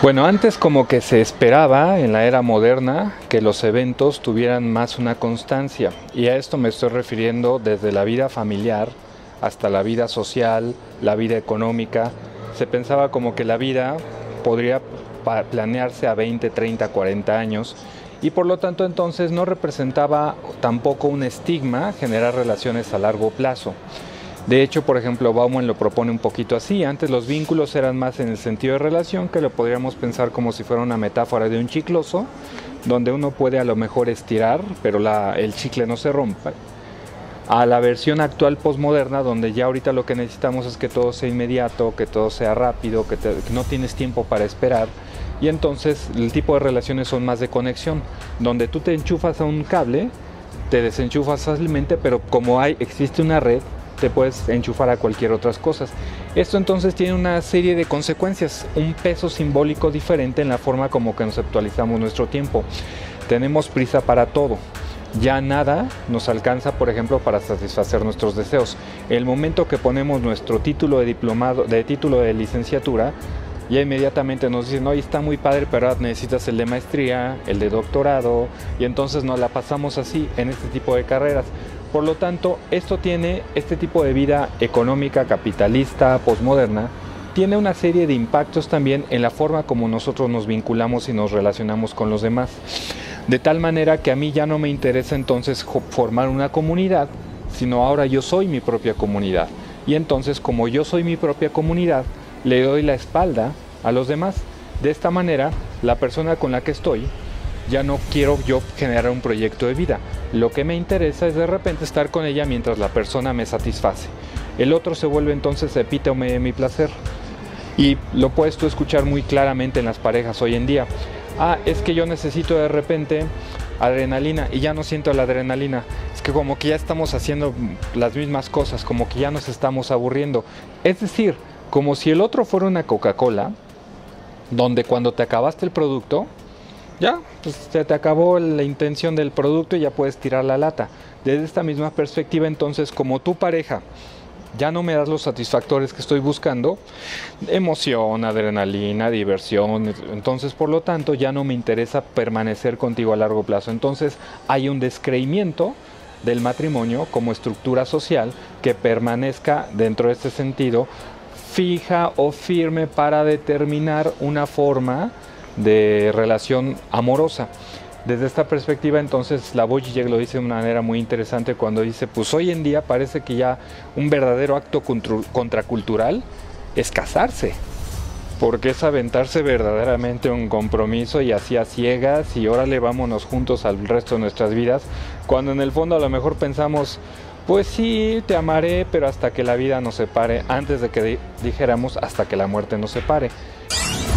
Bueno, antes como que se esperaba en la era moderna que los eventos tuvieran más una constancia, y a esto me estoy refiriendo desde la vida familiar hasta la vida social, la vida económica. Se pensaba como que la vida podría planearse a 20, 30, 40 años, y por lo tanto entonces no representaba tampoco un estigma generar relaciones a largo plazo. De hecho, por ejemplo, Bauman lo propone un poquito así. Antes los vínculos eran más en el sentido de relación, que lo podríamos pensar como si fuera una metáfora de un chicloso, donde uno puede a lo mejor estirar, pero el chicle no se rompe. A la versión actual posmoderna, donde ya ahorita lo que necesitamos es que todo sea inmediato, que todo sea rápido, que no tienes tiempo para esperar. Y entonces el tipo de relaciones son más de conexión, donde tú te enchufas a un cable, te desenchufas fácilmente, pero como existe una red, te puedes enchufar a cualquier otras cosas. Esto entonces tiene una serie de consecuencias, un peso simbólico diferente en la forma como conceptualizamos nuestro tiempo. Tenemos prisa para todo. Ya nada nos alcanza, por ejemplo, para satisfacer nuestros deseos. El momento que ponemos nuestro título de diplomado, de título de licenciatura, ya inmediatamente nos dicen, oye, está muy padre, pero ahora necesitas el de maestría, el de doctorado, y entonces nos la pasamos así en este tipo de carreras. Por lo tanto, este tipo de vida económica, capitalista, posmoderna, tiene una serie de impactos también en la forma como nosotros nos vinculamos y nos relacionamos con los demás. De tal manera que a mí ya no me interesa entonces formar una comunidad, sino ahora yo soy mi propia comunidad. Y entonces, como yo soy mi propia comunidad, le doy la espalda a los demás. De esta manera, la persona con la que estoy, ya no quiero yo generar un proyecto de vida. Lo que me interesa es de repente estar con ella mientras la persona me satisface. El otro se vuelve entonces epítome de mi placer. Y lo puedes tú escuchar muy claramente en las parejas hoy en día. Es que yo necesito de repente adrenalina y ya no siento la adrenalina. Es que como que ya estamos haciendo las mismas cosas, como que ya nos estamos aburriendo. Es decir, como si el otro fuera una Coca-Cola, donde cuando te acabaste el producto, ya, pues se te acabó la intención del producto y ya puedes tirar la lata. Desde esta misma perspectiva, entonces, como tu pareja ya no me das los satisfactores que estoy buscando, emoción, adrenalina, diversión, entonces por lo tanto ya no me interesa permanecer contigo a largo plazo. Entonces hay un descreimiento del matrimonio como estructura social que permanezca dentro de este sentido fija o firme para determinar una forma de relación amorosa. Desde esta perspectiva, entonces, Slavoj Žižek lo dice de una manera muy interesante cuando dice, pues hoy en día parece que ya un verdadero acto contracultural es casarse, porque es aventarse verdaderamente un compromiso y así a ciegas y órale, vámonos juntos al resto de nuestras vidas, cuando en el fondo a lo mejor pensamos, pues sí, te amaré, pero hasta que la vida nos separe, antes de que dijéramos hasta que la muerte nos separe.